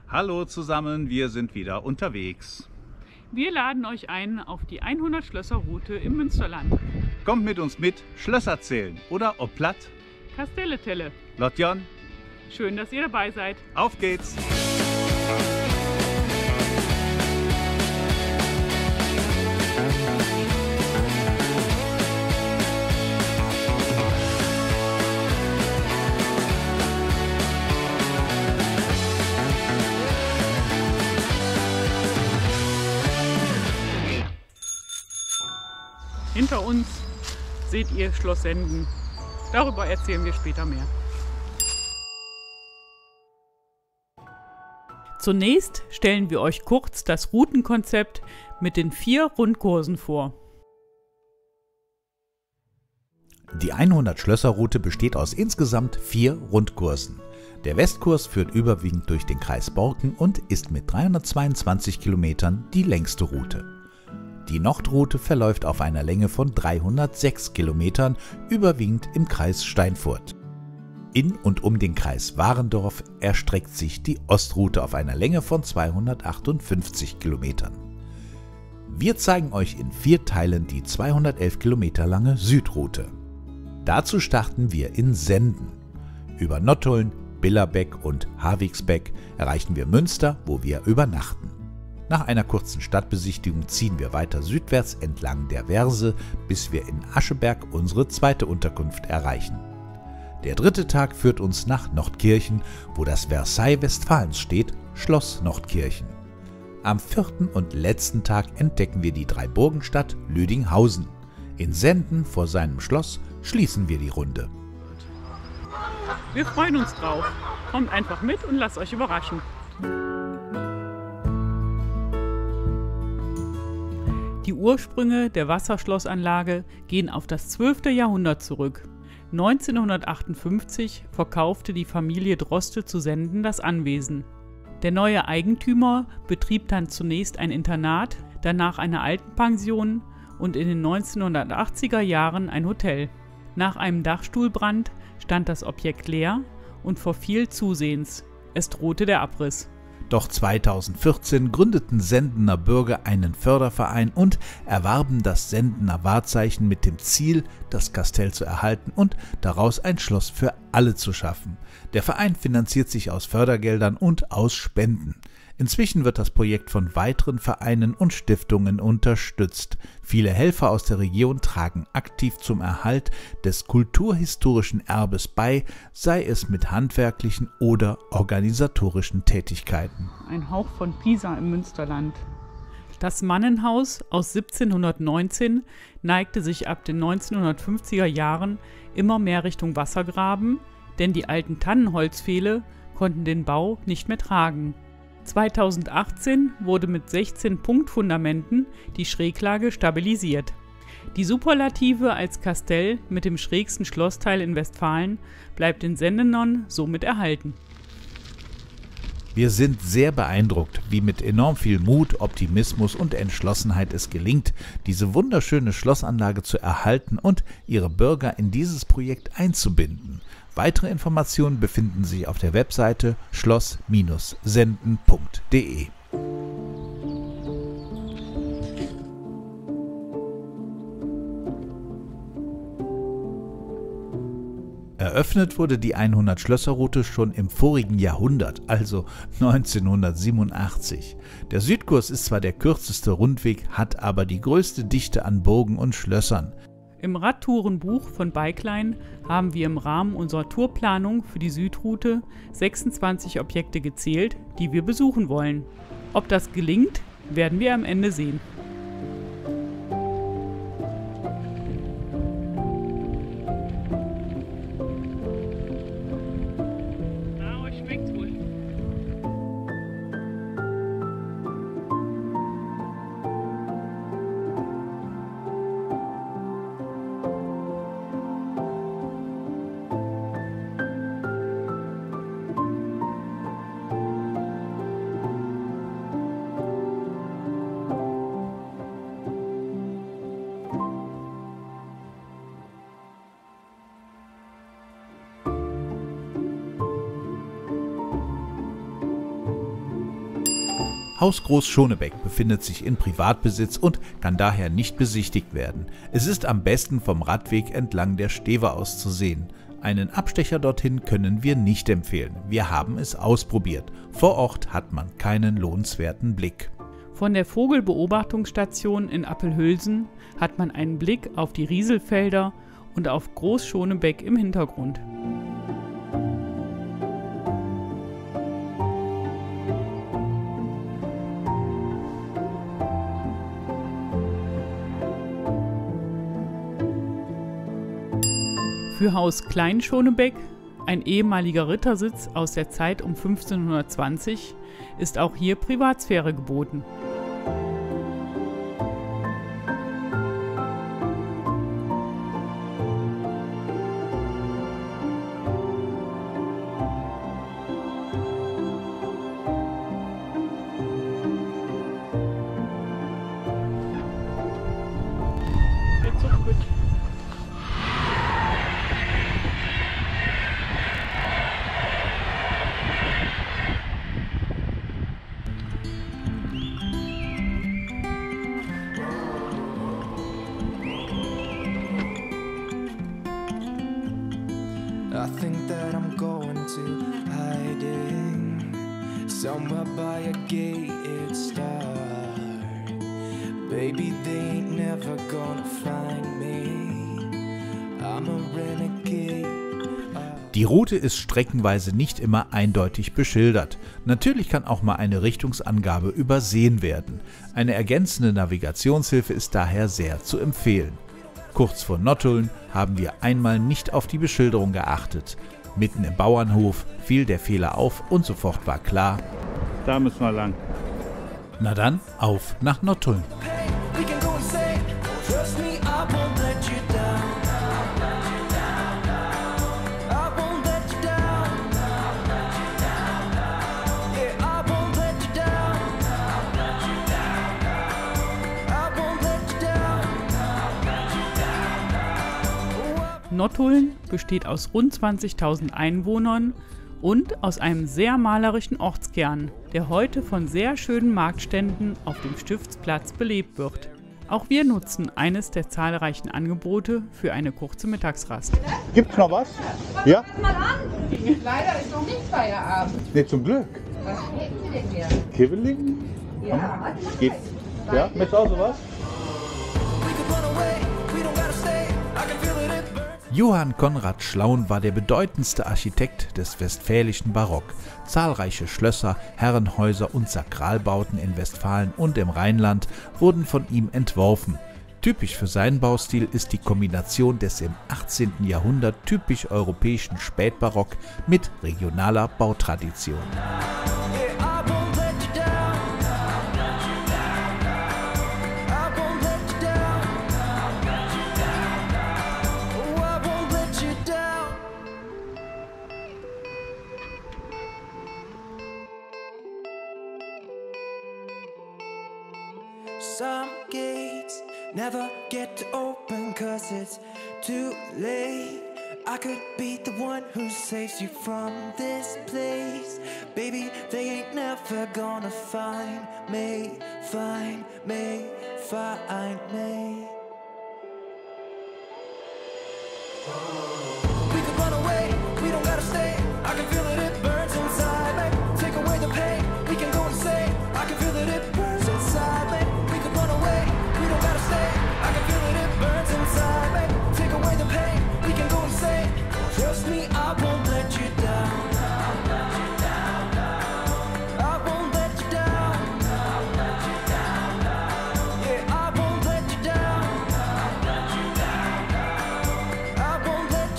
Hallo zusammen, wir sind wieder unterwegs. Wir laden euch ein auf die 100 Schlösser-Route im Münsterland. Kommt mit uns mit, Schlösser zählen oder ob platt. Kastelletelle. Lotjon, Schön, dass ihr dabei seid. auf geht's! Hinter uns seht ihr Schloss Senden. Darüber erzählen wir später mehr. Zunächst stellen wir euch kurz das Routenkonzept mit den 4 Rundkursen vor. Die 100-Schlösser-Route besteht aus insgesamt 4 Rundkursen. Der Westkurs führt überwiegend durch den Kreis Borken und ist mit 322 Kilometern die längste Route. Die Nordroute verläuft auf einer Länge von 306 Kilometern, überwiegend im Kreis Steinfurt. In und um den Kreis Warendorf erstreckt sich die Ostroute auf einer Länge von 258 Kilometern. Wir zeigen euch in 4 Teilen die 211 Kilometer lange Südroute. Dazu starten wir in Senden. Über Nottuln, Billerbeck und Havigsbeck erreichen wir Münster, wo wir übernachten. Nach einer kurzen Stadtbesichtigung ziehen wir weiter südwärts entlang der Verse, bis wir in Ascheberg unsere zweite Unterkunft erreichen. Der 3. Tag führt uns nach Nordkirchen, wo das Versailles Westfalens steht, Schloss Nordkirchen. Am 4. und letzten Tag entdecken wir die Dreiburgenstadt Lüdinghausen. In Senden vor seinem Schloss schließen wir die Runde. Wir freuen uns drauf. Kommt einfach mit und lasst euch überraschen. Die Ursprünge der Wasserschlossanlage gehen auf das 12. Jahrhundert zurück. 1958 verkaufte die Familie Droste zu Senden das Anwesen. Der neue Eigentümer betrieb dann zunächst ein Internat, danach eine Altenpension und in den 1980er Jahren ein Hotel. Nach einem Dachstuhlbrand stand das Objekt leer und verfiel zusehends. Es drohte der Abriss. Doch 2014 gründeten Sendener Bürger einen Förderverein und erwarben das Sendener Wahrzeichen mit dem Ziel, das Kastell zu erhalten und daraus ein Schloss für alle zu schaffen. Der Verein finanziert sich aus Fördergeldern und aus Spenden. Inzwischen wird das Projekt von weiteren Vereinen und Stiftungen unterstützt. Viele Helfer aus der Region tragen aktiv zum Erhalt des kulturhistorischen Erbes bei, sei es mit handwerklichen oder organisatorischen Tätigkeiten. Ein Hauch von Pisa im Münsterland. Das Mannenhaus aus 1719 neigte sich ab den 1950er Jahren immer mehr Richtung Wassergraben, denn die alten Tannenholzpfähle konnten den Bau nicht mehr tragen. 2018 wurde mit 16 Punktfundamenten die Schräglage stabilisiert. Die Superlative als Kastell mit dem schrägsten Schlossteil in Westfalen bleibt in Sendenern somit erhalten. Wir sind sehr beeindruckt, wie mit enorm viel Mut, Optimismus und Entschlossenheit es gelingt, diese wunderschöne Schlossanlage zu erhalten und ihre Bürger in dieses Projekt einzubinden. Weitere Informationen befinden sich auf der Webseite schloss-senden.de. Eröffnet wurde die 100-Schlösser-Route schon im vorigen Jahrhundert, also 1987. Der Südkurs ist zwar der kürzeste Rundweg, hat aber die größte Dichte an Burgen und Schlössern. Im Radtourenbuch von Bikeline haben wir im Rahmen unserer Tourplanung für die Südroute 26 Objekte gezählt, die wir besuchen wollen. Ob das gelingt, werden wir am Ende sehen. Na, euch schmeckt's wohl. Haus Groß-Schonebeck befindet sich in Privatbesitz und kann daher nicht besichtigt werden. Es ist am besten vom Radweg entlang der Stever aus zu sehen. Einen Abstecher dorthin können wir nicht empfehlen. Wir haben es ausprobiert. Vor Ort hat man keinen lohnenswerten Blick. Von der Vogelbeobachtungsstation in Appelhülsen hat man einen Blick auf die Rieselfelder und auf Groß-Schonebeck im Hintergrund. Für Haus Klein-Schonebeck, ein ehemaliger Rittersitz aus der Zeit um 1520, ist auch hier Privatsphäre geboten. I think that I'm going to hiding somewhere by a gated star. Baby, they ain't never gonna find me. I'm a renegade. Die Route ist streckenweise nicht immer eindeutig beschildert. Natürlich kann auch mal eine Richtungsangabe übersehen werden. Eine ergänzende Navigationshilfe ist daher sehr zu empfehlen. Kurz vor Nottuln haben wir einmal nicht auf die Beschilderung geachtet. Mitten im Bauernhof fiel der Fehler auf und sofort war klar: Da müssen wir lang. Na dann, auf nach Nottuln. Nottuln besteht aus rund 20.000 Einwohnern und aus einem sehr malerischen Ortskern, der heute von sehr schönen Marktständen auf dem Stiftsplatz belebt wird. Auch wir nutzen eines der zahlreichen Angebote für eine kurze Mittagsrast. Gibt's noch was? Ja? Mal an! Leider ist noch nicht Feierabend. Ne, zum Glück. Was hätten Sie denn gern? Kibbeling? Ja, Geht. Ja, möchtest du auch sowas? Johann Conrad Schlaun war der bedeutendste Architekt des westfälischen Barock. Zahlreiche Schlösser, Herrenhäuser und Sakralbauten in Westfalen und im Rheinland wurden von ihm entworfen. Typisch für seinen Baustil ist die Kombination des im 18. Jahrhundert typisch europäischen Spätbarock mit regionaler Bautradition. Some gates never get to open 'cause it's too late. I could be the one who saves you from this place. Baby, they ain't never gonna find me, find me, find me. We could run away, we don't gotta stay. I can feel it, it burns inside me. Take away the pain, we can go insane. I can feel it, it burns inside me. We could run away, we don't gotta stay. I can feel it, it burns inside me. Take away the pain, we can go insane. Trust me, I won't let you down. I won't let you down. Yeah, I won't let you down. I won't let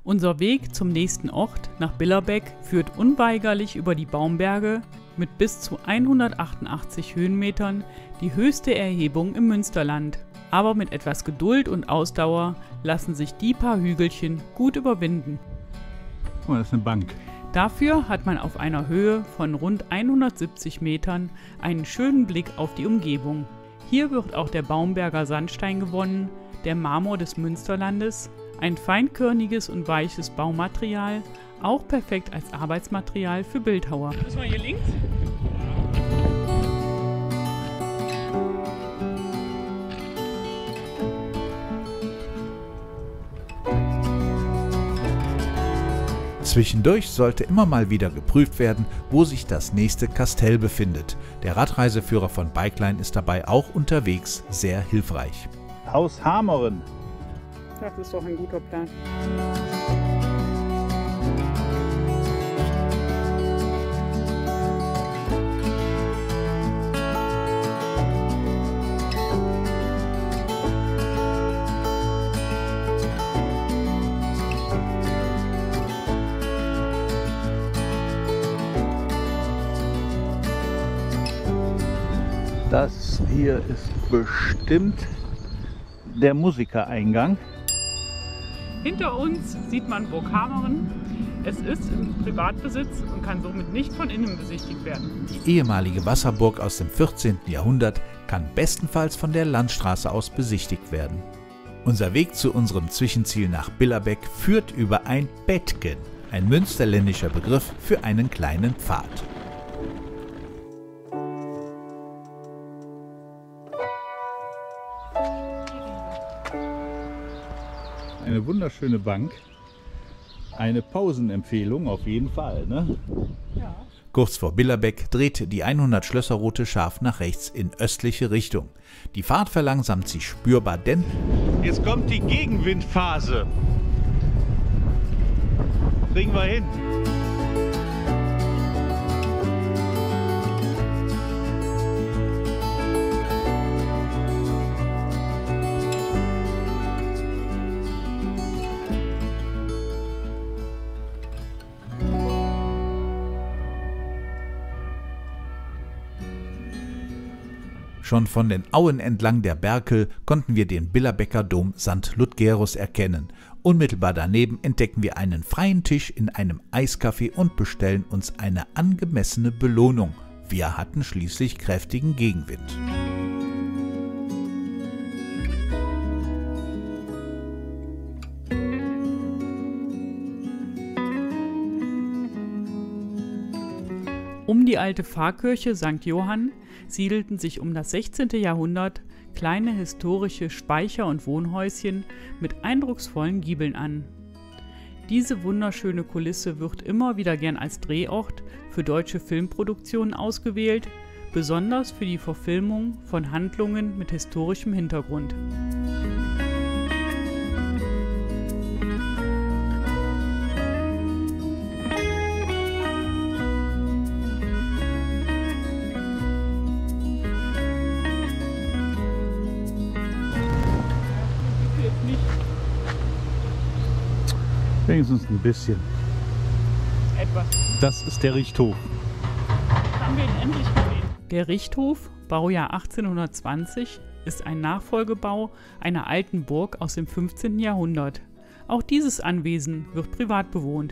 Unser Weg zum nächsten Ort nach Billerbeck führt unweigerlich über die Baumberge mit bis zu 188 Höhenmetern, die höchste Erhebung im Münsterland. Aber mit etwas Geduld und Ausdauer lassen sich die paar Hügelchen gut überwinden. Guck mal, das ist eine Bank. Dafür hat man auf einer Höhe von rund 170 Metern einen schönen Blick auf die Umgebung. Hier wird auch der Baumberger Sandstein gewonnen, der Marmor des Münsterlandes, ein feinkörniges und weiches Baumaterial, auch perfekt als Arbeitsmaterial für Bildhauer. Müssen wir hier links? Zwischendurch sollte immer mal wieder geprüft werden, wo sich das nächste Kastell befindet. Der Radreiseführer von Bikeline ist dabei auch unterwegs sehr hilfreich. Haus Hameren. Das ist doch ein guter Plan. Das hier ist bestimmt der Musikereingang. Hinter uns sieht man Burg Hameren. Es ist im Privatbesitz und kann somit nicht von innen besichtigt werden. Die ehemalige Wasserburg aus dem 14. Jahrhundert kann bestenfalls von der Landstraße aus besichtigt werden. Unser Weg zu unserem Zwischenziel nach Billerbeck führt über ein Bettgen, ein münsterländischer Begriff für einen kleinen Pfad. Eine wunderschöne Bank. Eine Pausenempfehlung auf jeden Fall, ne? Ja. Kurz vor Billerbeck dreht die 100-Schlösser-Route scharf nach rechts in östliche Richtung. Die Fahrt verlangsamt sich spürbar, denn Jetzt kommt die Gegenwindphase. Kriegen wir hin. schon von den Auen entlang der Berkel konnten wir den Billerbecker Dom St. Ludgerus erkennen. Unmittelbar daneben entdecken wir einen freien Tisch in einem Eiscafé und bestellen uns eine angemessene Belohnung. Wir hatten schließlich kräftigen Gegenwind. Um die alte Pfarrkirche St. Johann siedelten sich um das 16. Jahrhundert kleine historische Speicher- und Wohnhäuschen mit eindrucksvollen Giebeln an. Diese wunderschöne Kulisse wird immer wieder gern als Drehort für deutsche Filmproduktionen ausgewählt, besonders für die Verfilmung von Handlungen mit historischem Hintergrund. Wenigstens ein bisschen. Etwas. Das ist der Richthof. Haben wir ihn endlich gesehen. Der Richthof, Baujahr 1820, ist ein Nachfolgebau einer alten Burg aus dem 15. Jahrhundert. Auch dieses Anwesen wird privat bewohnt.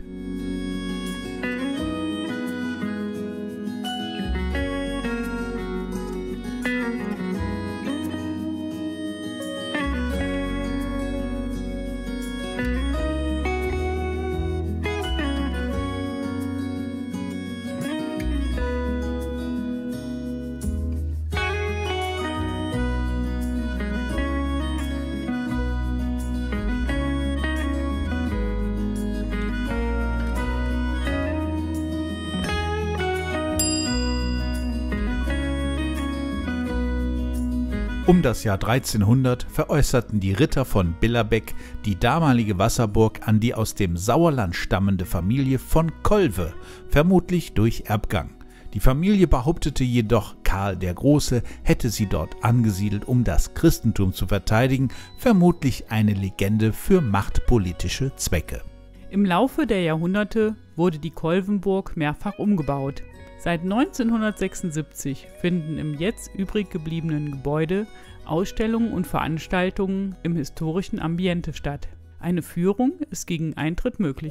Um das Jahr 1300 veräußerten die Ritter von Billerbeck die damalige Wasserburg an die aus dem Sauerland stammende Familie von Kolve, vermutlich durch Erbgang. Die Familie behauptete jedoch, Karl der Große hätte sie dort angesiedelt, um das Christentum zu verteidigen, vermutlich eine Legende für machtpolitische Zwecke. Im Laufe der Jahrhunderte wurde die Kolvenburg mehrfach umgebaut. Seit 1976 finden im jetzt übrig gebliebenen Gebäude Ausstellungen und Veranstaltungen im historischen Ambiente statt. Eine Führung ist gegen Eintritt möglich.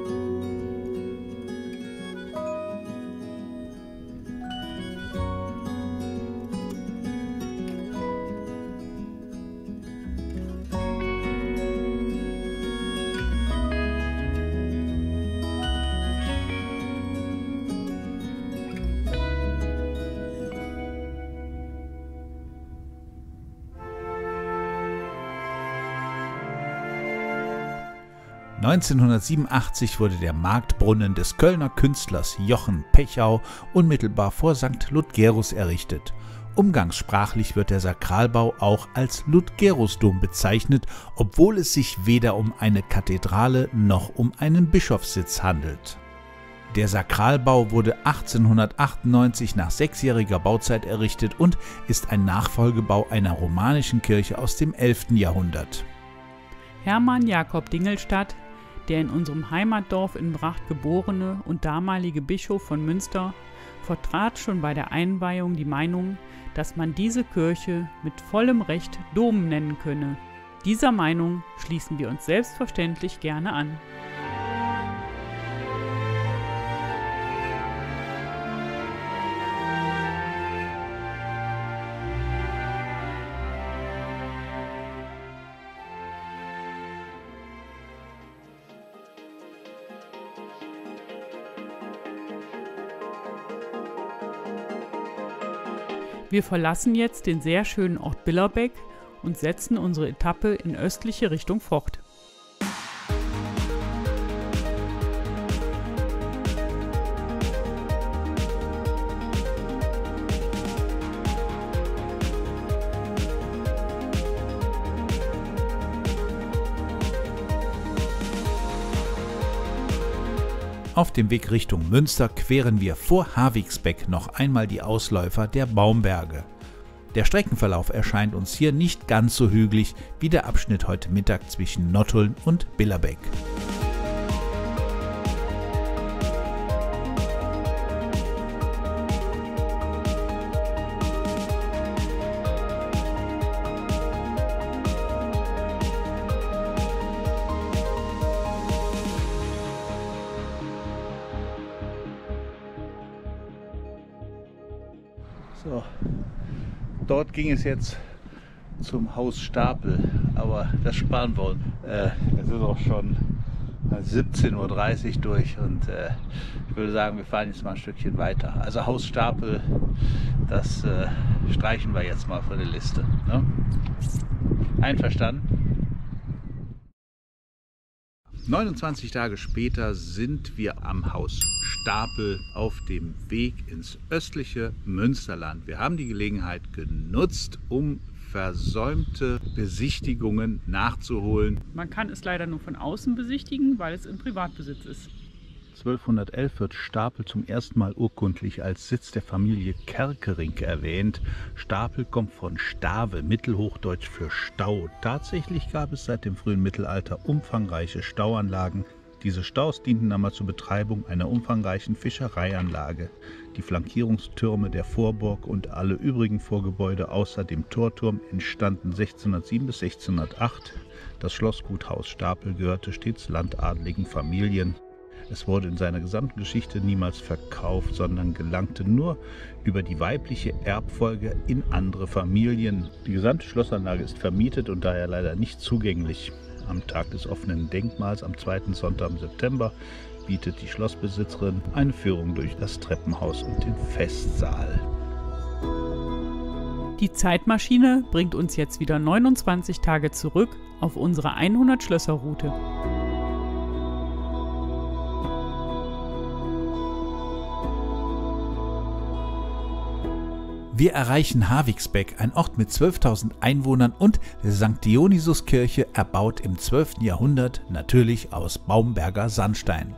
(1987) wurde der Marktbrunnen des Kölner Künstlers Jochen Pechau unmittelbar vor St. Ludgerus errichtet. Umgangssprachlich wird der Sakralbau auch als Ludgerusdom bezeichnet, obwohl es sich weder um eine Kathedrale noch um einen Bischofssitz handelt. Der Sakralbau wurde 1898 nach 6-jähriger Bauzeit errichtet und ist ein Nachfolgebau einer romanischen Kirche aus dem 11. Jahrhundert. Hermann Jakob Dingelstadt, der in unserem Heimatdorf in Bracht geborene und damalige Bischof von Münster, vertrat schon bei der Einweihung die Meinung, dass man diese Kirche mit vollem Recht Dom nennen könne. Dieser Meinung schließen wir uns selbstverständlich gerne an. Wir verlassen jetzt den sehr schönen Ort Billerbeck und setzen unsere Etappe in östliche Richtung fort. Auf dem Weg Richtung Münster queren wir vor Havigsbeck noch einmal die Ausläufer der Baumberge. Der Streckenverlauf erscheint uns hier nicht ganz so hügelig wie der Abschnitt heute Mittag zwischen Nottuln und Billerbeck. So, dort ging es jetzt zum Haus Stapel, aber das sparen wir uns. Es ist auch schon 17:30 Uhr durch und ich würde sagen, wir fahren jetzt mal ein Stückchen weiter. Also Haus Stapel, das streichen wir jetzt mal von der Liste. Ne? Einverstanden? 29 Tage später sind wir am Haus Stapel auf dem Weg ins östliche Münsterland. Wir haben die Gelegenheit genutzt, um versäumte Besichtigungen nachzuholen. Man kann es leider nur von außen besichtigen, weil es in Privatbesitz ist. 1211 wird Stapel zum ersten Mal urkundlich als Sitz der Familie Kerckering erwähnt. Stapel kommt von Stave, mittelhochdeutsch für Stau. Tatsächlich gab es seit dem frühen Mittelalter umfangreiche Stauanlagen. Diese Staus dienten einmal zur Betreibung einer umfangreichen Fischereianlage. Die Flankierungstürme der Vorburg und alle übrigen Vorgebäude außer dem Torturm entstanden 1607 bis 1608. Das Schlossgut Haus Stapel gehörte stets landadligen Familien. Es wurde in seiner gesamten Geschichte niemals verkauft, sondern gelangte nur über die weibliche Erbfolge in andere Familien. Die gesamte Schlossanlage ist vermietet und daher leider nicht zugänglich. Am Tag des offenen Denkmals am 2. Sonntag im September bietet die Schlossbesitzerin eine Führung durch das Treppenhaus und den Festsaal. Die Zeitmaschine bringt uns jetzt wieder 29 Tage zurück auf unsere 100-Schlösser-Route. Wir erreichen Havigsbeck, ein Ort mit 12.000 Einwohnern und der St. Dionysus-Kirche, erbaut im 12. Jahrhundert, natürlich aus Baumberger Sandstein.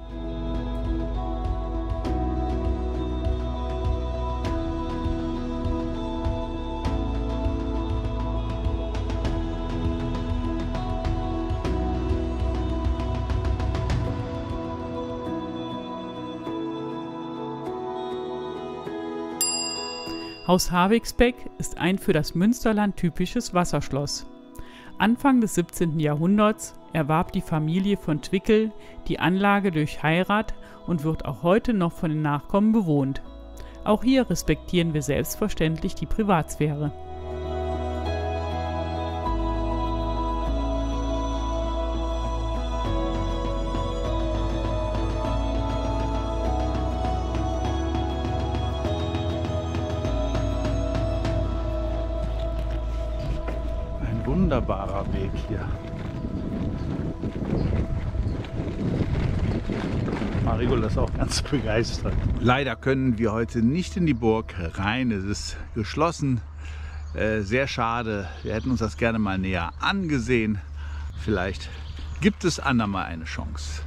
Haus Havigsbeck ist ein für das Münsterland typisches Wasserschloss. Anfang des 17. Jahrhunderts erwarb die Familie von Twickel die Anlage durch Heirat und wird auch heute noch von den Nachkommen bewohnt. Auch hier respektieren wir selbstverständlich die Privatsphäre. Wunderbarer Weg hier. Marigold ist auch ganz begeistert. Leider können wir heute nicht in die Burg rein. Es ist geschlossen. Sehr schade. Wir hätten uns das gerne mal näher angesehen. Vielleicht gibt es andermal eine Chance.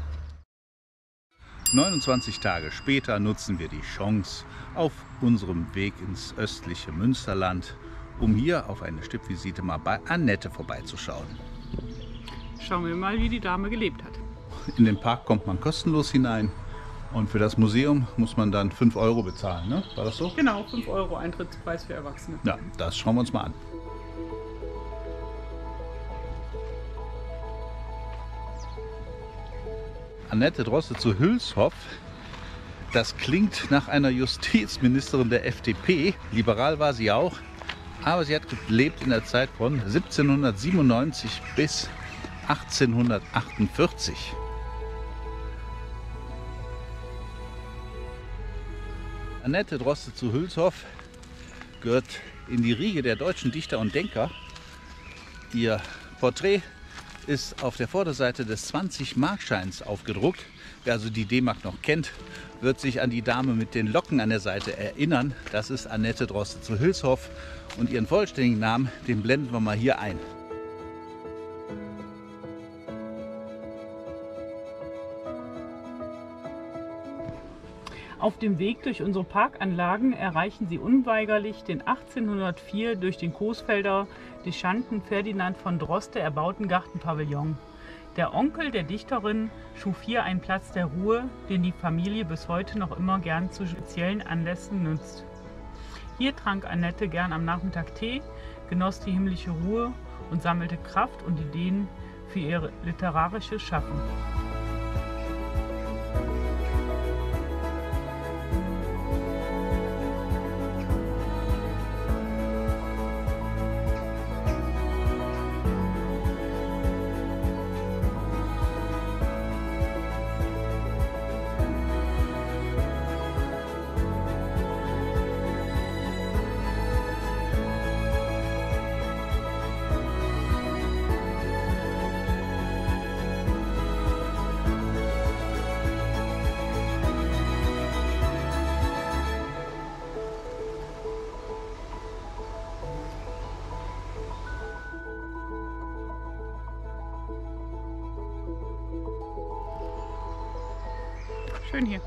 29 Tage später nutzen wir die Chance auf unserem Weg ins östliche Münsterland, um hier auf eine Stippvisite mal bei Annette vorbeizuschauen. Schauen wir mal, wie die Dame gelebt hat. In den Park kommt man kostenlos hinein und für das Museum muss man dann 5 € bezahlen, ne? War das so? Genau, 5 € Eintrittspreis für Erwachsene. Ja, das schauen wir uns mal an. Annette Droste zu Hülshoff. Das klingt nach einer Justizministerin der FDP. Liberal war sie auch. Aber sie hat gelebt in der Zeit von 1797 bis 1848. Annette Droste zu Hülshoff gehört in die Riege der deutschen Dichter und Denker. Ihr Porträt ist auf der Vorderseite des 20-Markscheins aufgedruckt. Wer also die D-Mark noch kennt, wird sich an die Dame mit den Locken an der Seite erinnern. Das ist Annette Droste zu Hülshoff. Und ihren vollständigen Namen, den blenden wir mal hier ein. Auf dem Weg durch unsere Parkanlagen erreichen Sie unweigerlich den 1804 durch den Coesfelder Dechanten Ferdinand von Droste erbauten Gartenpavillon. Der Onkel der Dichterin schuf hier einen Platz der Ruhe, den die Familie bis heute noch immer gern zu speziellen Anlässen nutzt. Hier trank Annette gern am Nachmittag Tee, genoss die himmlische Ruhe und sammelte Kraft und Ideen für ihr literarisches Schaffen. Schön hier.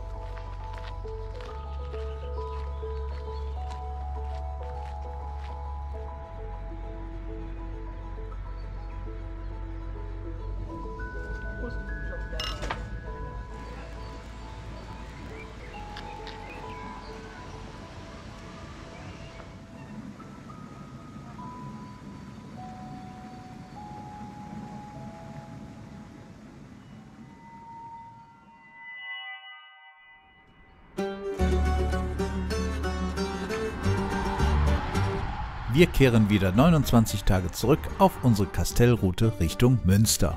Wir kehren wieder 29 Tage zurück auf unsere Kastellroute Richtung Münster.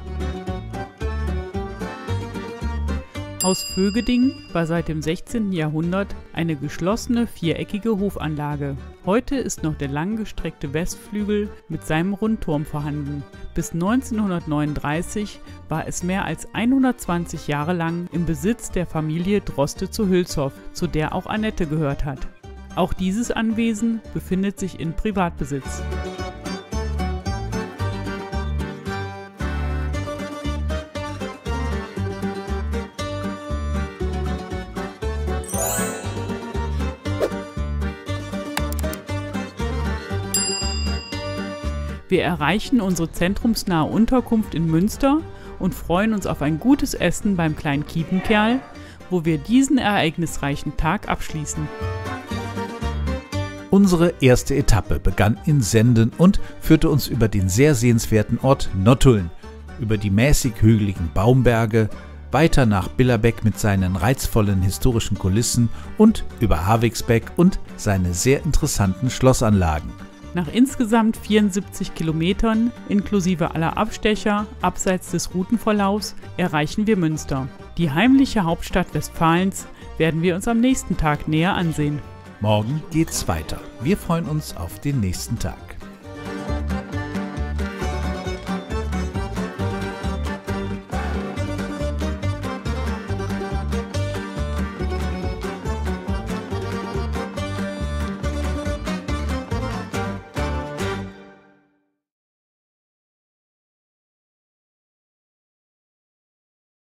Haus Vögeding war seit dem 16. Jahrhundert eine geschlossene viereckige Hofanlage. Heute ist noch der langgestreckte Westflügel mit seinem Rundturm vorhanden. Bis 1939 war es mehr als 120 Jahre lang im Besitz der Familie Droste zu Hülshoff, zu der auch Annette gehört hat. Auch dieses Anwesen befindet sich in Privatbesitz. Wir erreichen unsere zentrumsnahe Unterkunft in Münster und freuen uns auf ein gutes Essen beim kleinen Kiepenkerl, wo wir diesen ereignisreichen Tag abschließen. Unsere erste Etappe begann in Senden und führte uns über den sehr sehenswerten Ort Nottuln, über die mäßig hügeligen Baumberge, weiter nach Billerbeck mit seinen reizvollen historischen Kulissen und über Havigsbeck und seine sehr interessanten Schlossanlagen. Nach insgesamt 74 Kilometern, inklusive aller Abstecher, abseits des Routenverlaufs, erreichen wir Münster. Die heimliche Hauptstadt Westfalens werden wir uns am nächsten Tag näher ansehen. Morgen geht's weiter. Wir freuen uns auf den nächsten Tag.